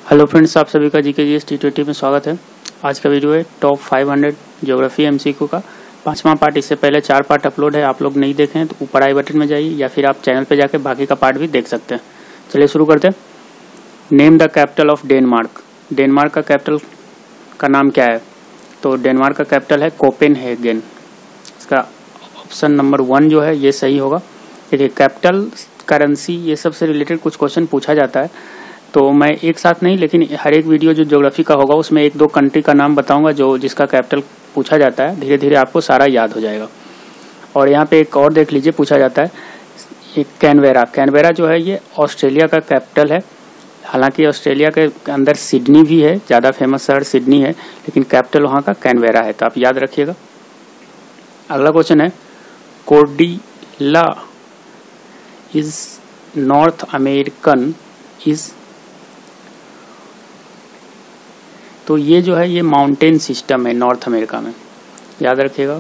Hello friends, आप सभी का जीके जीएस T20 में स्वागत है। आज का वीडियो है टॉप 500 ज्योग्राफी एमसीक्यू का 5वां पार्ट। इससे पहले 4 पार्ट अपलोड है, आप लोग नहीं देखे हैं तो ऊपर आई बटन में जाइए या फिर आप चैनल पे जाके बाकी का पार्ट भी देख सकते हैं। चलिए शुरू करते हैं। Name the capital of Denmark. Denmark का कैपिटल का नाम क्या है? तो डेनमार्क का कैपिटल है कोपेनहेगन। इसका ऑप्शन नंबर 1 जो है ये सही होगा। देखिए, कैपिटल, करेंसी, ये सबसे रिलेटेड कुछ क्वेश्चन पूछा जाता है, तो मैं एक साथ नहीं लेकिन हर एक वीडियो जो ज्योग्राफी का होगा उसमें 1-2 कंट्री का नाम बताऊंगा जो जिसका कैपिटल पूछा जाता है। धीरे धीरे आपको सारा याद हो जाएगा। और यहाँ पे एक और देख लीजिए, पूछा जाता है एक कैनबेरा। कैनबेरा जो है ये ऑस्ट्रेलिया का कैपिटल है। हालांकि ऑस्ट्रेलिया के अंदर सिडनी भी है, ज़्यादा फेमस शहर सिडनी है, लेकिन कैपिटल वहाँ का कैनबेरा है, तो आप याद रखिएगा। अगला क्वेश्चन है cordillera is North American is. तो ये जो है ये माउंटेन सिस्टम है नॉर्थ अमेरिका में, याद रखिएगा।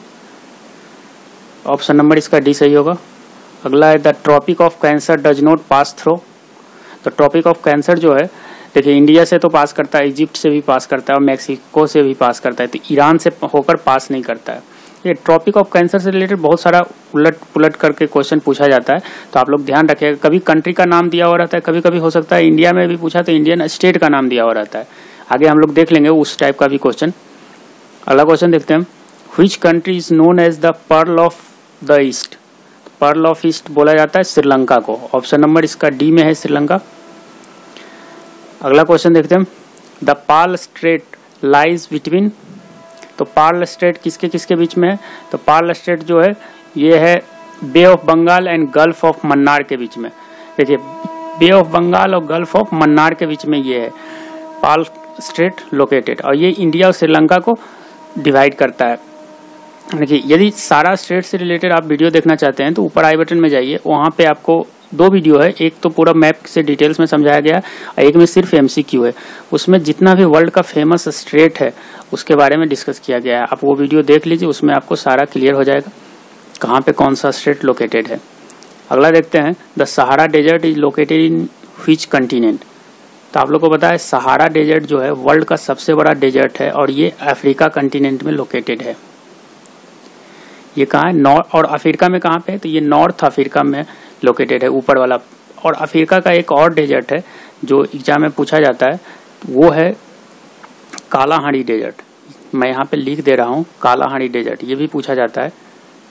ऑप्शन नंबर इसका डी सही होगा। अगला है the Tropic of Cancer does not pass through. तो ट्रॉपिक ऑफ कैंसर जो है, देखिए इंडिया से तो पास करता है, इजिप्ट से भी पास करता है और मैक्सिको से भी पास करता है, तो ईरान से होकर पास नहीं करता है। ये ट्रॉपिक ऑफ कैंसर से रिलेटेड बहुत सारा उलट पुलट करके क्वेश्चन पूछा जाता है, तो आप लोग ध्यान रखिएगा। कभी कंट्री का नाम दिया हुआ रहता है, कभी कभी हो सकता है इंडिया में भी पूछा तो इंडियन स्टेट का नाम दिया हुआ रहता है। आगे हम लोग देख लेंगे उस टाइप का भी क्वेश्चन। अगला क्वेश्चन देखते हैं। Which country is known as the pearl of the east. Pearl of east बोला जाता है श्रीलंका को। ऑप्शन नंबर इसका डी में है श्रीलंका। अगला क्वेश्चन देखते हैं। The Palk Strait lies between. तो पार्ल स्ट्रेट किसके किसके बीच में है? तो पार्ल स्ट्रेट जो है ये है Bay of Bengal and Gulf of Mannar के बीच में। देखिए, बे ऑफ बंगाल और गल्फ ऑफ मन्नार के बीच में ये है पार्ल स्ट्रेट लोकेटेड, और ये इंडिया और श्रीलंका को डिवाइड करता है। देखिए, यदि सारा स्टेट से रिलेटेड आप वीडियो देखना चाहते हैं तो ऊपर आई बटन में जाइए, वहाँ पे आपको 2 वीडियो है। एक तो पूरा मैप से डिटेल्स में समझाया गया और एक में सिर्फ एमसीक्यू है। उसमें जितना भी वर्ल्ड का फेमस स्टेट है उसके बारे में डिस्कस किया गया है। आप वो वीडियो देख लीजिए, उसमें आपको सारा क्लियर हो जाएगा कहाँ पे कौन सा स्टेट लोकेटेड है। अगला देखते हैं। The Sahara desert is located in which continent. तो आप लोग को पता है सहारा डेजर्ट जो है वर्ल्ड का सबसे बड़ा डेजर्ट है और ये अफ्रीका कंटिनेंट में लोकेटेड है। ये कहाँ है? नॉर्थ। और अफ्रीका में कहाँ पे है? तो ये नॉर्थ अफ्रीका में लोकेटेड है, ऊपर वाला। और अफ्रीका का एक और डेजर्ट है जो एग्जाम में पूछा जाता है, वो है कालाहांडी डेजर्ट। मैं यहाँ पे लिख दे रहा हूँ कालाहांडी डेजर्ट, ये भी पूछा जाता है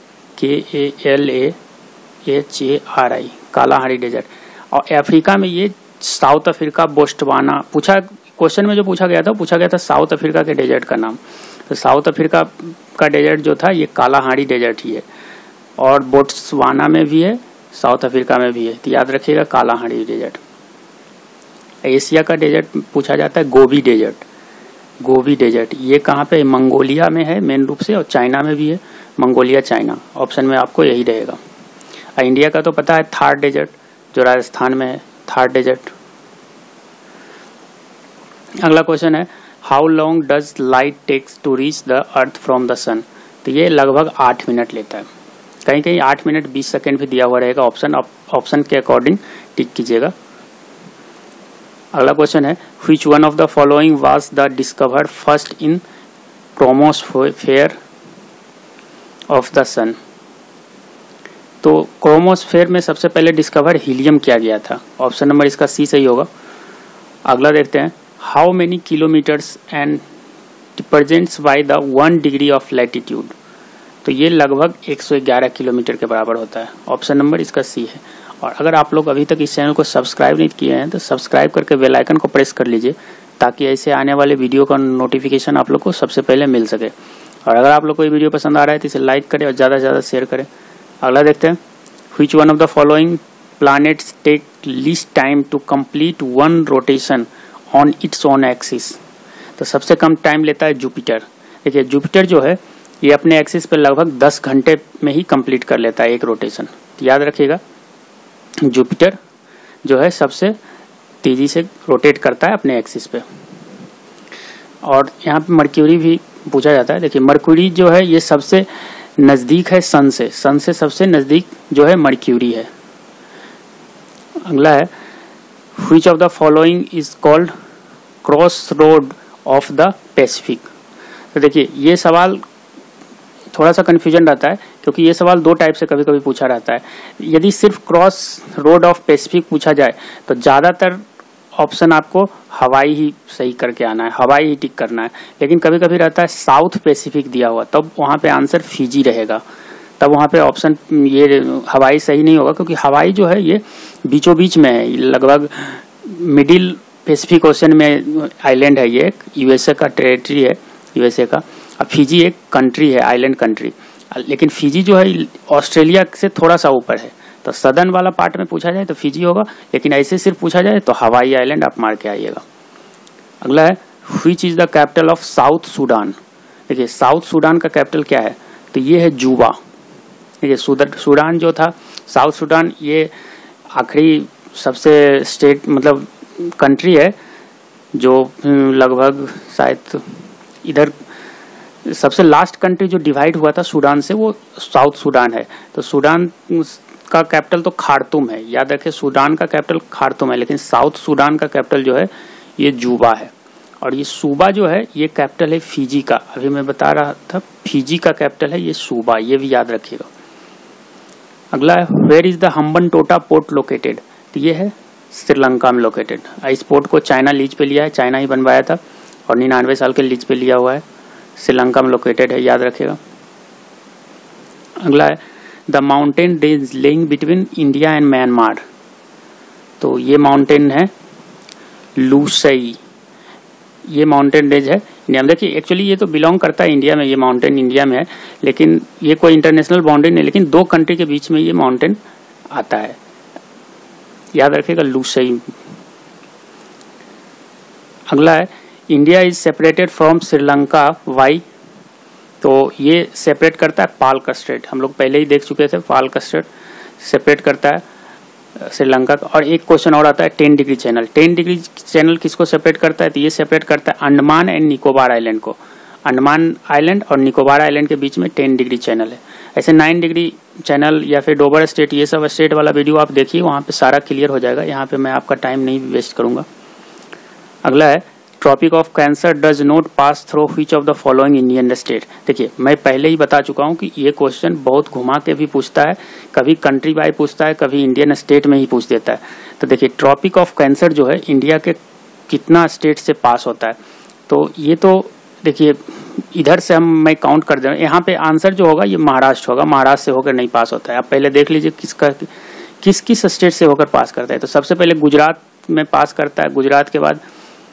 KALAHARI, कालाहांडी डेजर्ट। और अफ्रीका में ये साउथ अफ्रीका, बोस्टवाना पूछा। क्वेश्चन में जो पूछा गया था साउथ अफ्रीका के डेजर्ट का नाम। तो साउथ अफ्रीका का डेजर्ट जो था ये कालाहांडी डेजर्ट ही है, और बोट्सवाना में भी है, साउथ अफ्रीका में भी है, तो याद रखिएगा कालाहांडी डेजर्ट। एशिया का डेजर्ट पूछा जाता है गोबी डेजर्ट। गोबी डेजर्ट ये कहाँ पे? मंगोलिया में है मेन रूप से, और चाइना में भी है, मंगोलिया चाइना। ऑप्शन में आपको यही रहेगा। इंडिया का तो पता है थार डेजर्ट जो राजस्थान में है, थार डेजर्ट। अगला क्वेश्चन है how long does light takes to reach the earth from the sun. तो ये लगभग 8 मिनट लेता है, कहीं कहीं 8 मिनट 20 सेकेंड भी दिया हुआ रहेगा। ऑप्शन के अकॉर्डिंग टिक कीजिएगा। अगला क्वेश्चन है which one of the following was the discovered first in chromosphere of the sun. तो क्रोमोस्फेयर में सबसे पहले डिस्कवर हीलियम किया गया था। ऑप्शन नंबर इसका सी सही होगा। अगला देखते हैं how many kilometres and represents by the 1 degree of latitude. तो ये लगभग 111 किलोमीटर के बराबर होता है। ऑप्शन नंबर इसका सी है। और अगर आप लोग अभी तक इस चैनल को सब्सक्राइब नहीं किए हैं तो सब्सक्राइब करके बेल आइकन को प्रेस कर लीजिए, ताकि ऐसे आने वाले वीडियो का नोटिफिकेशन आप लोग को सबसे पहले मिल सके। और अगर आप लोग को ये वीडियो पसंद आ रहा है तो इसे लाइक करें और ज़्यादा से ज़्यादा शेयर करें। अगला देखते हैं which one of the following planets take least time to complete 1 rotation on its own axis. तो सबसे कम टाइम लेता है जुपिटर। देखिए, जुपिटर जो है ये अपने एक्सिस पे लगभग 10 घंटे में ही कंप्लीट कर लेता है एक रोटेशन। तो याद रखिएगा जुपिटर जो है सबसे तेजी से रोटेट करता है अपने एक्सिस पे। और यहाँ पे मर्क्यूरी भी पूछा जाता है। देखिए, मर्क्यूरी जो है ये सबसे नज़दीक है सन से सबसे नज़दीक जो है मर्क्यूरी है। अगला है which of the following is called cross road of the Pacific. तो देखिए ये सवाल थोड़ा सा कन्फ्यूजन रहता है क्योंकि ये सवाल दो टाइप से कभी कभी पूछा रहता है। यदि सिर्फ क्रॉस रोड ऑफ पैसिफिक पूछा जाए तो ज़्यादातर ऑप्शन आपको हवाई ही सही करके आना है, हवाई ही टिक करना है। लेकिन कभी कभी रहता है साउथ पैसिफिक दिया हुआ, तब वहाँ पे आंसर फिजी रहेगा, तब वहाँ पे ऑप्शन ये हवाई सही नहीं होगा क्योंकि हवाई जो है ये बीचों बीच में है, लगभग मिडिल पैसिफिक ओशन में आइलैंड है। ये एक यूएसए का टेरिटरी है, यूएसए का। अब फिजी एक कंट्री है, आइलैंड कंट्री, लेकिन फिजी जो है ऑस्ट्रेलिया से थोड़ा सा ऊपर है। तो सदर्न वाला पार्ट में पूछा जाए तो फिजी होगा, लेकिन ऐसे सिर्फ पूछा जाए तो हवाई आइलैंड आप मार के आइएगा। अगला है which is the capital of South Sudan. देखिए साउथ सूडान का कैपिटल क्या है, तो ये है जूबा। देखिए सूडान जो था, साउथ सूडान, ये आखिरी सबसे स्टेट मतलब कंट्री है जो लगभग शायद इधर सबसे लास्ट कंट्री जो डिवाइड हुआ था सूडान से, वो साउथ सूडान है। तो सूडान का कैपिटल तो खार्तूम है, याद रखें सूडान का कैपिटल खार्तूम है, लेकिन साउथ सूडान का कैपिटल जो है ये जूबा है। और ये सूबा जो है ये कैपिटल है फिजी का। अभी मैं बता रहा था फिजी का कैपिटल है ये सूबा, ये भी याद रखिएगा। अगला है where is the Hambantota port located. तो ये है श्रीलंका में लोकेटेड। इस पोर्ट को चाइना लीज पे लिया है, चाइना ही बनवाया था और 99 साल के लीज पे लिया हुआ है। श्रीलंका में लोकेटेड है, याद रखिएगा। अगला है the mountain range lying between India and Myanmar. तो ये माउंटेन है लूसई, ये माउंटेन रेंज है इंडिया में। देखिए एक्चुअली ये तो बिलोंग करता है इंडिया में, ये माउंटेन इंडिया में है, लेकिन ये कोई इंटरनेशनल बाउंड्री नहीं, लेकिन दो कंट्री के बीच में ये माउंटेन आता है, याद रखिएगा लूसई। अगला है India is separated from Sri Lanka by. तो ये सेपरेट करता है पाल्क स्ट्रेट, हम लोग पहले ही देख चुके थे, पाल्क स्ट्रेट सेपरेट करता है श्रीलंका का। और एक क्वेश्चन और आता है 10 डिग्री चैनल। 10 डिग्री चैनल किसको सेपरेट करता है, तो ये सेपरेट करता है अंडमान एंड निकोबार आइलैंड को। अंडमान आइलैंड और निकोबार आइलैंड के बीच में 10 डिग्री चैनल है। ऐसे 9 डिग्री चैनल या फिर डोबर स्टेट, ये सब स्टेट वाला वीडियो आप देखिए, वहाँ पे सारा क्लियर हो जाएगा। यहाँ पे मैं आपका टाइम नहीं वेस्ट करूँगा। अगला है Tropic of Cancer does not pass through which of the following Indian state. देखिए मैं पहले ही बता चुका हूँ कि ये क्वेश्चन बहुत घुमा के भी पूछता है, कभी कंट्री वाइज पूछता है, कभी इंडियन स्टेट में ही पूछ देता है। तो देखिए ट्रॉपिक ऑफ कैंसर जो है इंडिया के कितना स्टेट से पास होता है, तो ये तो देखिए इधर से मैं काउंट कर दे रहा हूँ। यहाँ पे आंसर जो होगा ये महाराष्ट्र होगा, महाराष्ट्र से होकर नहीं पास होता है। आप पहले देख लीजिए किस किस स्टेट से होकर पास करता है। तो सबसे पहले गुजरात में पास करता है, गुजरात के बाद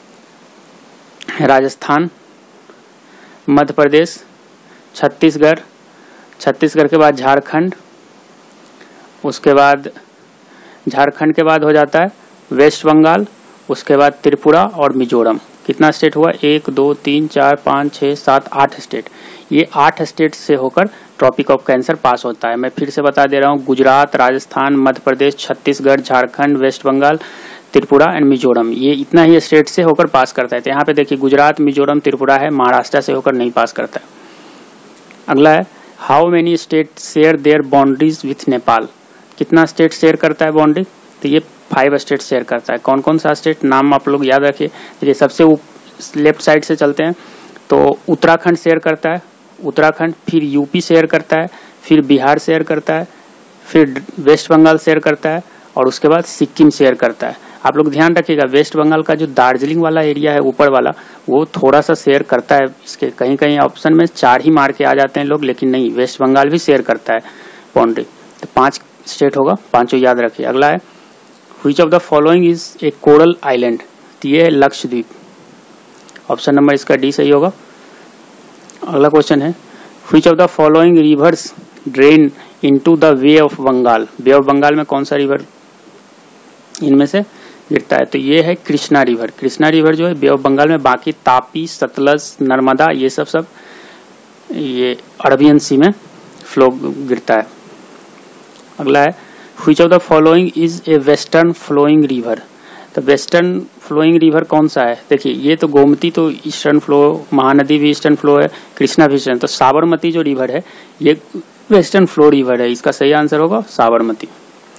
राजस्थान, मध्य प्रदेश, छत्तीसगढ़, छत्तीसगढ़ के बाद झारखंड, उसके बाद झारखंड के बाद हो जाता है वेस्ट बंगाल, उसके बाद त्रिपुरा और मिजोरम। कितना स्टेट हुआ, 1 2 3 4 5 6 7 8 स्टेट। ये 8 स्टेट से होकर ट्रॉपिक ऑफ कैंसर पास होता है। मैं फिर से बता दे रहा हूँ, गुजरात, राजस्थान, मध्य प्रदेश, छत्तीसगढ़, झारखंड, वेस्ट बंगाल, त्रिपुरा एंड मिजोरम, ये इतना ही स्टेट से होकर पास करता है। तो यहाँ पे देखिए गुजरात, मिजोरम, त्रिपुरा है, महाराष्ट्र से होकर नहीं पास करता है। अगला है how many state share their boundaries with Nepal. कितना स्टेट शेयर करता है बाउंड्री, तो ये 5 स्टेट शेयर करता है। कौन कौन सा स्टेट, नाम आप लोग याद रखिए। देखिए सबसे लेफ्ट साइड से चलते हैं तो उत्तराखंड शेयर करता है, उत्तराखंड, फिर यूपी शेयर करता है, फिर बिहार शेयर करता है, फिर वेस्ट बंगाल शेयर करता है और उसके बाद सिक्किम शेयर करता है। आप लोग ध्यान रखिएगा वेस्ट बंगाल का जो दार्जिलिंग वाला एरिया है ऊपर वाला, वो थोड़ा सा शेयर करता है। इसके कहीं कहीं ऑप्शन में 4 ही मार के आ जाते हैं लोग, लेकिन नहीं, वेस्ट बंगाल भी शेयर करता है बाउंड्री। तो 5 स्टेट होगा, 5 याद रखिए। अगला है which of the following is a coral island. तो ये है लक्षद्वीप, ऑप्शन नंबर इसका डी सही होगा। अगला क्वेश्चन है which of the following rivers drain into the bay of Bengal. Bay of Bengal में कौन सा रिवर इनमें से गिरता है, तो ये है कृष्णा रिवर। कृष्णा रिवर जो है बे ऑफ बंगाल में, बाकी तापी, सतलज, नर्मदा, ये सब ये अरबियन सी में फ्लो गिरता है। अगला है which of the following is a western flowing river. तो वेस्टर्न फ्लोइंग रिवर कौन सा है, देखिए ये तो गोमती तो ईस्टर्न फ्लो, महानदी भी ईस्टर्न फ्लो है, कृष्णा भी ईस्टर्न। तो साबरमती जो रिवर है ये वेस्टर्न फ्लो रिवर है, इसका सही आंसर होगा साबरमती।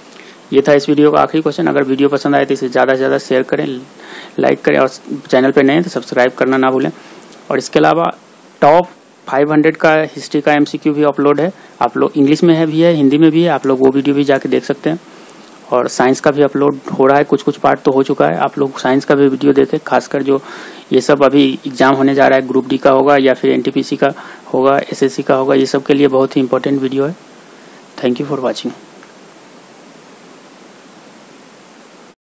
ये था इस वीडियो का आखिरी क्वेश्चन। अगर वीडियो पसंद आए तो इसे ज़्यादा से ज़्यादा शेयर करें, लाइक करें, और चैनल पे नए हैं तो सब्सक्राइब करना ना भूलें। और इसके अलावा टॉप 500 का हिस्ट्री का MCQ भी अपलोड है, आप लोग इंग्लिश में है भी है, हिंदी में भी है, आप लोग वो वीडियो भी जाके देख सकते हैं। और साइंस का भी अपलोड हो रहा है, कुछ पार्ट तो हो चुका है, आप लोग साइंस का भी वीडियो देखें। खासकर जो ये सब अभी एग्जाम होने जा रहा है, ग्रुप डी का होगा या फिर NTPC का होगा, SSC का होगा, ये सब के लिए बहुत ही इंपॉर्टेंट वीडियो है। Thank you for watching.